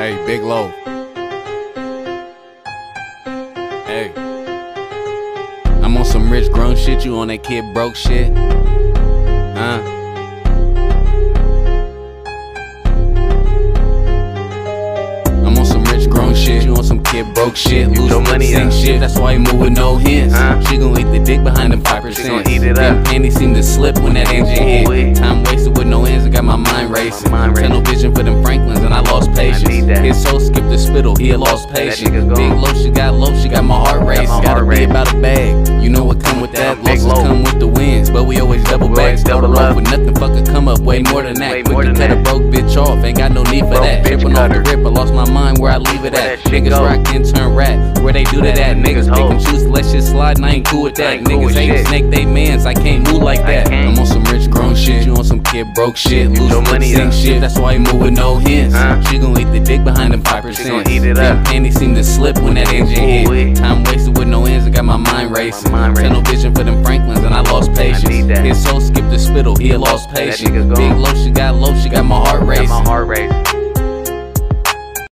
Hey, Big Loaf. Hey. I'm on some rich grown shit, you on that kid broke shit? Huh? I'm on some rich grown shit, you on some kid broke shit. Lose no money shit, that's why you move with no hints. She gon' eat the dick behind them 5%. She gon' eat it up. And he seem to slip when that engine hit. Time wasted with no ends, I got my mind racing. Tunnel vision for them Franklins and I lost patience. His soul skipped the spittle, he had lost patience. Big Loaf, she got my heart racing. Gotta be about a bag, you know what come with that. Losses come with the wins, but we always double back. Started off with nothing, fucking come up way more than that. Quick to cut a broke bitch off, ain't got no need for that. Tripping off the rip, I lost my mind where I leave it at. Niggas rock then turn rat, where they do to that. Niggas pick and choose to let shit slide and I ain't cool with that. Niggas ain't snake they mans, I can't move like that. I'm on some rich grown shit, you on some kid broke shit. Lose no money shit, that's why you move with no hints. She gon' eat the dick behind them 5%. She gon' eat it up. And he seem to slip when that engine hit. Time wasted with no ends, I got my mind racing. Tunnel vision for them Franklins and I lost patience. His soul skipped the spittle, he had lost patience. Big Loaf, she got my heart racing.